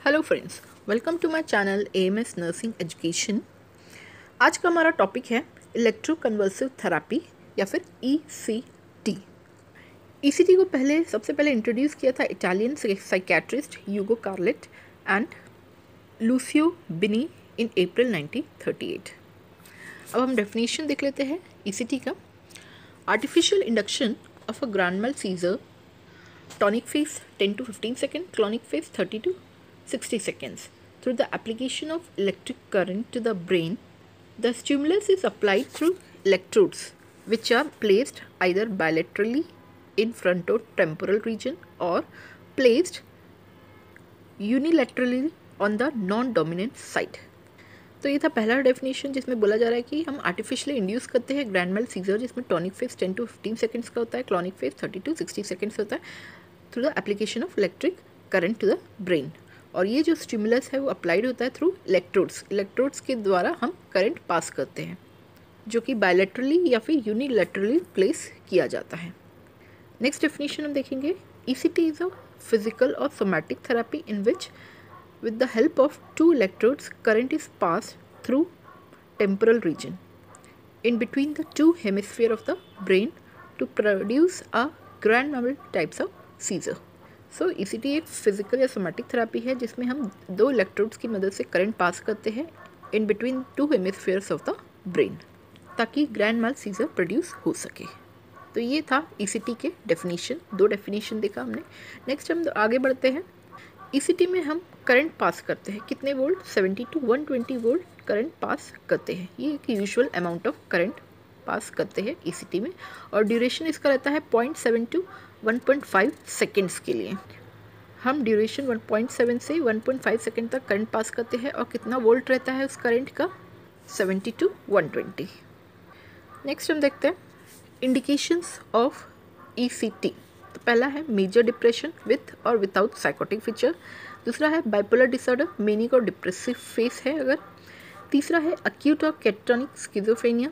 Hello friends, welcome to my channel AMS nursing education. आज का हमारा टॉपिक है इलेक्ट्रोकन्वल्सिव थेरेपी या फिर ईसीटी। ईसीटी को सबसे पहले इंट्रोड्यूस किया था Italian psychiatrist Hugo Cerletti and Lucio Bini in अप्रैल 1938। अब हम डेफिनेशन देख लेते हैं ईसीटी का। Artificial induction of a grand mal seizure, tonic phase 10 to 15 seconds, clonic phase 30 to 60 seconds. Through the application of electric current to the brain, the stimulus is applied through electrodes, which are placed either bilaterally in frontotemporal region or placed unilaterally on the non-dominant side. तो ये था पहला definition जिसमें बोला जा रहा है कि हम आर्टिफिशियली इंड्यूस करते हैं ग्रैंड mal सीजर, जिसमें टॉनिक फेज 10 to 15 सेकंड्स का होता है, क्लॉनिक फेज 30 to 60 सेकंड्स होता है, through the application of electric current to the brain. और ये जो स्टिमुलस है वो अप्लाइड होता है थ्रू इलेक्ट्रोड्स के द्वारा हम करंट पास करते हैं, जो कि बायलैटरली या फिर यूनिलैटरली प्लेस किया जाता है। नेक्स्ट डेफिनेशन हम देखेंगे, ईसीटी इज अ फिजिकल और somatic therapy in which with the help of two electrodes current is passed through temporal region in between the two hemisphere of the brain to produce a grand mal types of seizure. So ECT एक physical या somatic therapy है जिसमें हम दो electrodes की मदद से current pass करते हैं in between two hemispheres of the brain, ताकि ग्रैंड mal सीजर प्रोड्यूस हो सके। तो ये था ECT के डेफिनेशन, दो डेफिनेशन देखा हमने। नेक्स्ट हम आगे बढ़ते हैं। ईसीटी में हम करंट पास करते हैं, कितने volt? 70 to 120 volt current pass करते हैं। ये एक usual amount of current pass करते हैं ईसीटी में, और ड्यूरेशन इसका रहता है 0.7 to 1.5 सेकेंड्स के लिए। हम ड्यूरेशन 1.7 से 1.5 सेकेंड तक करंट पास करते हैं, और कितना वोल्ट रहता है उस करंट का? 70 to 120। नेक्स्ट हम देखते हैं इंडिकेशंस ऑफ ईसीटी। तो पहला है मेजर डिप्रेशन विथ और विदाउट साइकोटिक फीचर, दूसरा है बाइपोलर डिसऑर्डर, मेनिक और डिप्रेसिव फेस है अगर, तीसरा है अक्यूट और कैटोनिक स्किज़ोफ्रेनिया।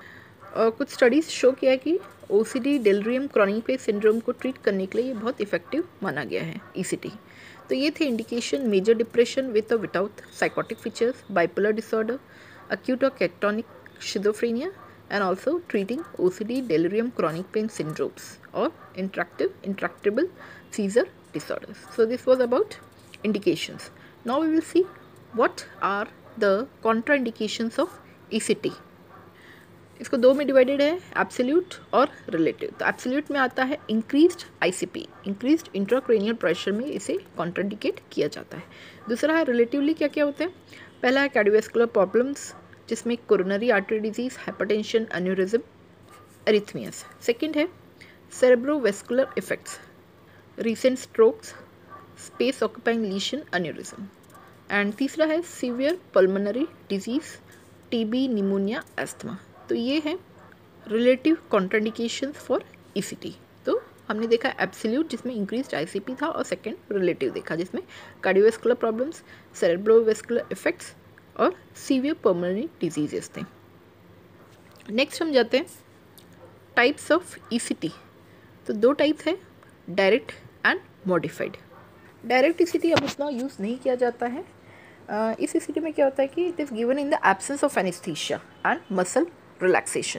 और कुछ स्टडीज़ शो किया है कि OCD delirium chronic pain syndrome को ट्रीट करने के लिए ये बहुत इफेक्टिव माना गया है ईसीटी। तो ये थे इंडिकेशन, मेजर डिप्रेशन विथ और without psychotic features, bipolar disorder, acute और catatonic schizophrenia, and also treating OCD, delirium, chronic pain syndromes or intractable seizure disorders. So this was about indications. Now we will see what are the contraindications of ECT. इसको दो में divided है, absolute और relative. तो absolute में आता है increased ICP, increased intracranial pressure में इसे कॉन्ट्राइंडिकेट किया जाता है। दूसरा है रिलेटिवली क्या क्या होते हैं। पहला है कार्डियोवैस्कुलर प्रॉब्लम्स, जिसमें coronary artery disease, hypertension, aneurysm, arrhythmias. Second है cerebrovascular effects, recent strokes, space occupying lesion, aneurysm. And तीसरा है severe pulmonary disease, TB, pneumonia, asthma. तो ये है रिलेटिव कॉन्ट्राइंडिकेशंस फॉर ईसीटी। तो हमने देखा एब्सोल्यूट जिसमें इंक्रीज्ड आईसीपी था, और सेकंड रिलेटिव देखा जिसमें कार्डियोवैस्कुलर प्रॉब्लम्स, सेरेब्रोवेस्कुलर इफेक्ट्स और सीवियर पल्मोनरी डिजीजेस थे। नेक्स्ट हम जाते हैं टाइप्स ऑफ ईसीटी। तो दो टाइप्स है, direct and modified. Direct ECT अब उतना यूज़ नहीं किया जाता है। इस ईसीटी में क्या होता है कि it is given in the absence of anaesthesia and muscle relaxation,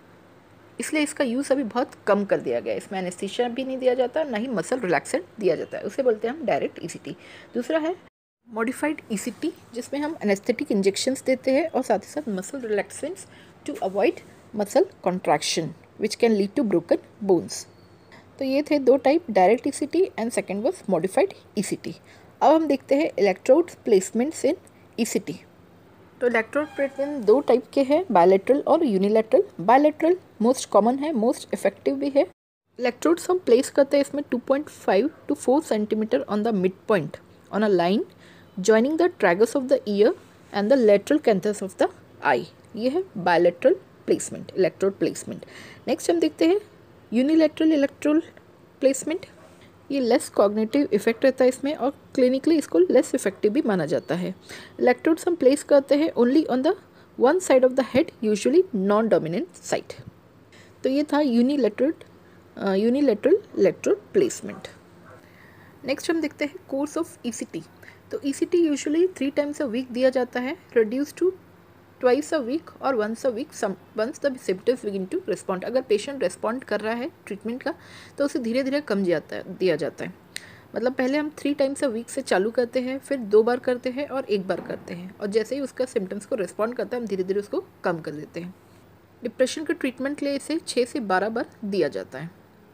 इसलिए इसका यूज़ अभी बहुत कम कर दिया गया है। इसमें एनेस्थीसिया भी नहीं दिया जाता, ना ही मसल रिलैक्सेंट दिया जाता है, उसे बोलते हैं हम डायरेक्ट ईसीटी। दूसरा है मॉडिफाइड ईसीटी, जिसमें हम एनेस्थेटिक इंजेक्शंस देते हैं और साथ ही साथ muscle relaxants to avoid muscle contraction which can lead to broken bones. तो ये थे दो type, direct ECT and second was modified ECT. अब हम देखते हैं इलेक्ट्रोड प्लेसमेंट्स इन ईसीटी। तो इलेक्ट्रोड प्लेसमेंट दो टाइप के हैं, बायलैटरल और यूनिलैटरल। बायलैटरल मोस्ट कॉमन है, मोस्ट इफेक्टिव भी है। इलेक्ट्रोड्स हम प्लेस करते हैं इसमें 2.5 to 4 centimetre on the mid point on a line joining the tragus of the ear and the lateral canthus of the eye। ये है bilateral placement, electrode placement। Next हम देखते हैं यूनिलैटरल इलेक्ट्रोड प्लेसमेंट। ये less cognitive effect रहता है इसमें, और क्लिनिकली इसको लेस इफेक्टिव भी माना जाता है। इलेक्ट्रोड्स हम प्लेस करते हैं only on the one side of the head, usually non dominant side. तो ये था यूनिलैटरल इलेक्ट्रोड प्लेसमेंट। नेक्स्ट हम देखते हैं कोर्स ऑफ ईसीटी। तो ECT usually 3 times a week दिया जाता है, reduce to twice a week और once a week once the symptoms begin to respond. अगर पेशेंट रिस्पॉन्ड कर रहा है ट्रीटमेंट का तो उसे धीरे धीरे कम दिया जाता है। मतलब पहले हम 3 टाइम्स अ वीक से चालू करते हैं, फिर 2 बार करते हैं और 1 बार करते हैं, और जैसे ही उसका सिम्टम्स को रिस्पॉन्ड करता है हम धीरे धीरे उसको कम कर देते हैं। डिप्रेशन के ट्रीटमेंट के लिए इसे 6 से 12 बार दिया जाता है।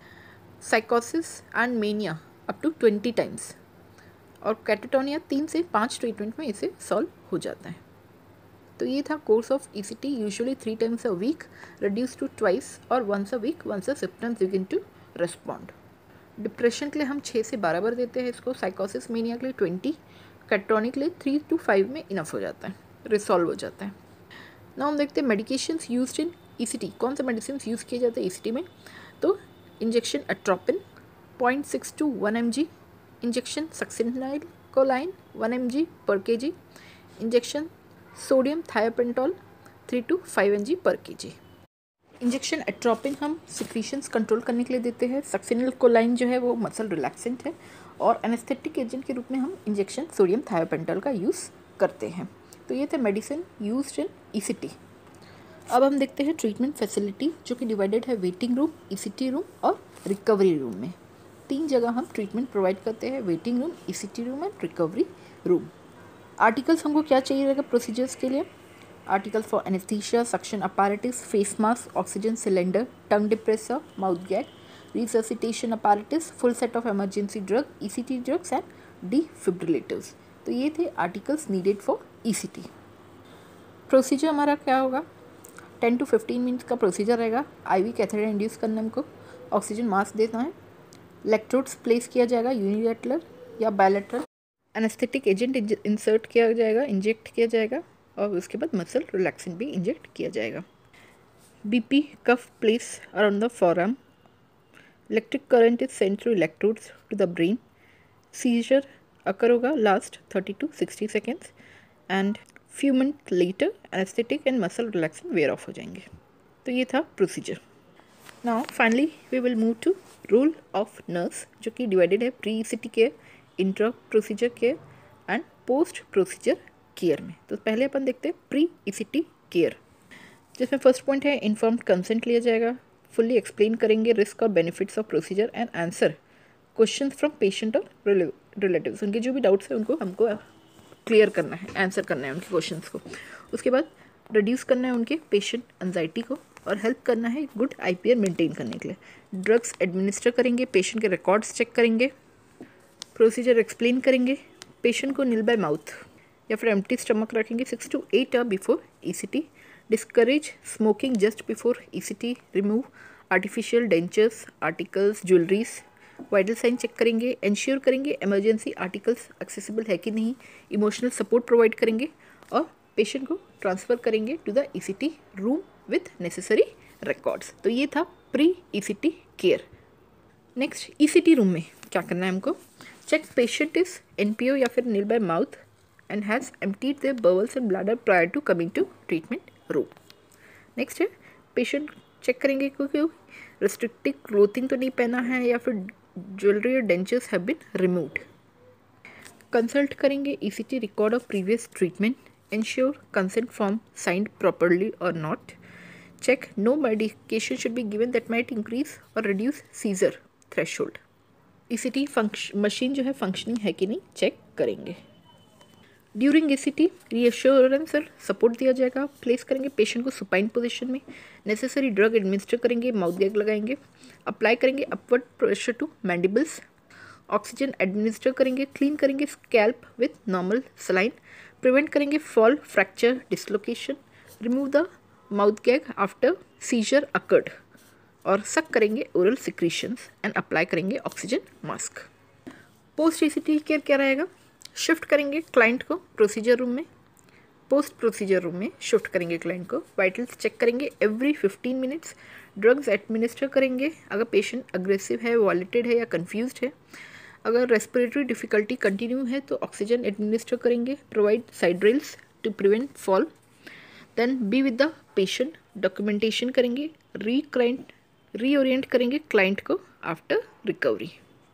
साइकोसिस and mania up to 20 times, और कैटाटोनिया 3 से 5 ट्रीटमेंट में इसे सॉल्व हो जाता है। तो ये था course of ECT, usually 3 times a week, reduce to twice और once a week once the symptoms begin to respond. Depression के लिए हम 6 से 12 बार देते हैं इसको, साइकोसिस मेनिया के लिए 20, कैटाटोनिया के लिए 3 to 5 में इनफ हो जाता है, रिसॉल्व हो जाता है। ना हम देखते हैं मेडिकेशंस यूज्ड इन ईसीटी। कौन से मेडिसिन यूज़ किए जाते हैं ईसीटी में? तो injection atropine 0.6 to 1 mg, injection succinylcholine 1 mg per kg, injection sodium thiopental 3 to 5 mg per kg। Injection atropine हम सिक्रीशंस कंट्रोल करने के लिए देते हैं। सक्सिनिल कोलाइन जो है वो मसल रिलैक्सेंट है, और एनेस्थेटिक एजेंट के रूप में हम इंजेक्शन सोडियम थायोपेंटोल का यूज़ करते हैं। तो ये थे मेडिसिन यूज्ड इन ईसीटी। अब हम देखते हैं ट्रीटमेंट फैसिलिटी, जो कि डिवाइडेड है वेटिंग रूम, ईसीटी रूम और रिकवरी रूम में। 3 जगह हम ट्रीटमेंट प्रोवाइड करते हैं, waiting room, ECT room and recovery room. Articles हमको क्या चाहिए रहेगा प्रोसीजर्स के लिए? Article for anaesthesia, suction apparatus, face mask, oxygen cylinder, tongue depressor, mouth gag, resuscitation apparatus, full set of emergency drug, ECT drugs and defibrillators. तो ये थे articles needed for ECT. Procedure हमारा क्या होगा? 10 to 15 मिनट्स का procedure रहेगा। IV catheter induce करना हमको, ऑक्सीजन मास्क देना है, इलेक्ट्रोड्स प्लेस किया जाएगा यूनिलैटरल या बायलैटरल, एनेस्थेटिक एजेंट इंसर्ट किया जाएगा, इंजेक्ट किया जाएगा, और उसके बाद मसल रिलैक्सेंट भी इंजेक्ट किया जाएगा। BP cuff place around the forearm, electric current is sent through electrodes to the brain, seizure occur होगा last 30 to 60 seconds, and few minute later anaesthetic and muscle relaxant wear off हो जाएंगे। तो ये था procedure. Now finally we will move to role of nurse, जो कि divided है pre ECT care, intra procedure care and post procedure care में। तो पहले अपन देखते हैं प्री ईसीटी केयर, जिसमें फर्स्ट पॉइंट है इन्फॉर्म्ड कंसेंट लिया जाएगा, फुल्ली एक्सप्लेन करेंगे रिस्क और benefits of procedure and answer question from patient और रिलेटिव्स। उनके जो भी डाउट्स हैं उनको हमको क्लियर करना है, आंसर करना है उनके क्वेश्चंस को। उसके बाद रिड्यूस करना है उनके पेशेंट एंजाइटी को, और हेल्प करना है गुड आईपीआर मेंटेन करने के लिए। ड्रग्स एडमिनिस्टर करेंगे, पेशेंट के रिकॉर्ड्स चेक करेंगे, प्रोसीजर एक्सप्लेन करेंगे, पेशेंट को नील बाय माउथ या फिर एम्प्टी स्टमक रखेंगे 6 to 8 hours before ECT, discourage smoking just before ECT, remove artificial dentures, articles, jewelleries, vital sign check करेंगे, इंश्योर करेंगे इमरजेंसी आर्टिकल्स एक्सेसिबल है कि नहीं, इमोशनल सपोर्ट प्रोवाइड करेंगे, और पेशेंट को ट्रांसफ़र करेंगे to the ECT room with necessary records. तो ये था pre ECT care. Next ECT room में क्या करना है हमको? चेक पेशेंट इज एनपीओ या फिर nil by mouth and has emptied their bowels and bladder prior to coming to treatment room. Next है पेशेंट चेक करेंगे क्योंकि रिस्ट्रिक्टिव क्लोथिंग तो नहीं पहना है या फिर ज्वेलरी और dentures have been removed. Consult करेंगे ECT record of previous treatment, ensure consent form signed properly और not, check no medication should be given that might increase और reduce seizure threshold. ECT machine जो है functioning है कि नहीं check करेंगे। During ECT reassurance और सपोर्ट दिया जाएगा, प्लेस करेंगे पेशेंट को सुपाइन पोजीशन में, नेसेसरी ड्रग एडमिनिस्टर करेंगे, माउथ गैग लगाएंगे, अप्लाई करेंगे upward pressure to mandibles, oxygen administer करेंगे, क्लीन करेंगे scalp with normal saline, prevent करेंगे fall, fracture, dislocation, remove the mouth gag after seizure occurred, और suck करेंगे oral secretions and apply करेंगे oxygen mask. Post ECT care क्या रहेगा? Shift करेंगे client को प्रोसीजर रूम में, पोस्ट प्रोसीजर रूम में शिफ्ट करेंगे क्लाइंट को, वाइटल्स चेक करेंगे एवरी 15 मिनट्स, ड्रग्स एडमिनिस्टर करेंगे अगर पेशेंट अग्रेसिव है, वॉलेटेड है या कंफ्यूज्ड है, अगर रेस्पिरेटरी डिफिकल्टी कंटिन्यू है तो ऑक्सीजन एडमिनिस्टर करेंगे, provide side rails to prevent fall, then be with the patient, documentation करेंगे, रीओरिएंट करेंगे क्लाइंट को आफ्टर रिकवरी।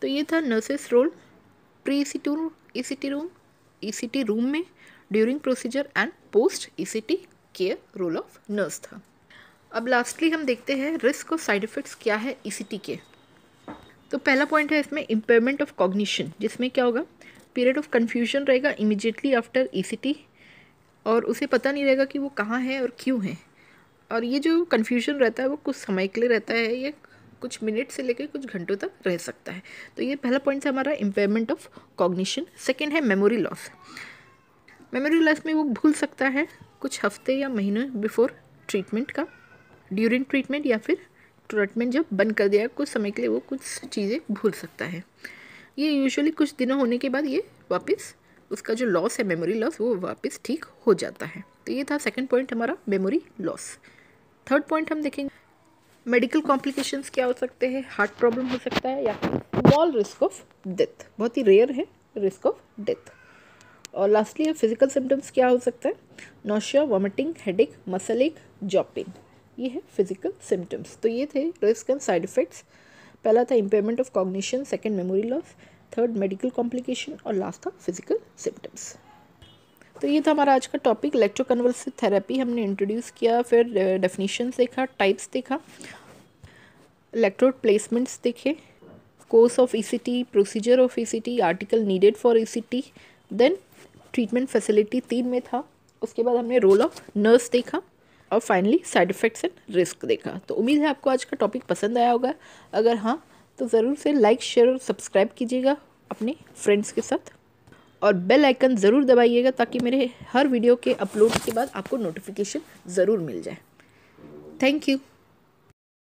तो ये था nurses role pre ECT room में, during procedure and post ECT care role of nurse था। अब लास्टली हम देखते हैं रिस्क और साइड इफ़ेक्ट्स क्या है ईसीटी के। तो पहला पॉइंट है इसमें इम्पेयरमेंट ऑफ कॉग्निशन, जिसमें क्या होगा, पीरियड ऑफ कन्फ्यूजन रहेगा इमीडिएटली आफ्टर ईसीटी, और उसे पता नहीं रहेगा कि वो कहाँ है और क्यों है। और ये जो कन्फ्यूजन रहता है वो कुछ समय के लिए रहता है, ये कुछ मिनट से लेकर कुछ घंटों तक रह सकता है। तो ये पहला पॉइंट है हमारा इम्पेयरमेंट ऑफ कॉग्निशन। सेकेंड है मेमोरी लॉस। मेमोरी लॉस में वो भूल सकता है कुछ हफ्ते या महीने बिफोर ट्रीटमेंट का, ड्यूरिंग ट्रीटमेंट या फिर ट्रीटमेंट जब बंद कर दिया कुछ समय के लिए वो कुछ चीज़ें भूल सकता है। ये यूजुअली कुछ दिनों होने के बाद ये वापस उसका जो लॉस है मेमोरी लॉस वो वापस ठीक हो जाता है। तो ये था सेकंड पॉइंट हमारा मेमोरी लॉस। थर्ड पॉइंट हम देखेंगे मेडिकल कॉम्प्लिकेशंस क्या हो सकते हैं, हार्ट प्रॉब्लम हो सकता है या फिर स्मॉल रिस्क ऑफ डेथ, बहुत ही रेयर है रिस्क ऑफ डेथ। और लास्टली फिजिकल सिम्टम्स क्या हो सकता है, nausea, vomiting, headache, muscle ache, jaw pain, ये है फिजिकल सिम्टम्स। तो ये थे रिस्क एंड साइड इफ़ेक्ट्स। पहला था impairment of cognition, second memory loss, third medical complication और लास्ट था फिजिकल सिम्टम्स। तो ये था हमारा आज का टॉपिक, इलेक्ट्रोकन्वल्सिव थेरेपी हमने इंट्रोड्यूस किया, फिर डेफिनेशंस देखा, टाइप्स देखा, इलेक्ट्रोड प्लेसमेंट्स देखे, course of ECT, procedure of ECT, article needed for ECT, then treatment facility 3 में था, उसके बाद हमने रोल ऑफ नर्स देखा और finally side effects and risk देखा। तो उम्मीद है आपको आज का टॉपिक पसंद आया होगा। अगर हाँ तो ज़रूर से लाइक, शेयर और सब्सक्राइब कीजिएगा अपने फ्रेंड्स के साथ, और बेल आइकन ज़रूर दबाइएगा ताकि मेरे हर वीडियो के अपलोड के बाद आपको नोटिफिकेशन ज़रूर मिल जाए। Thank you.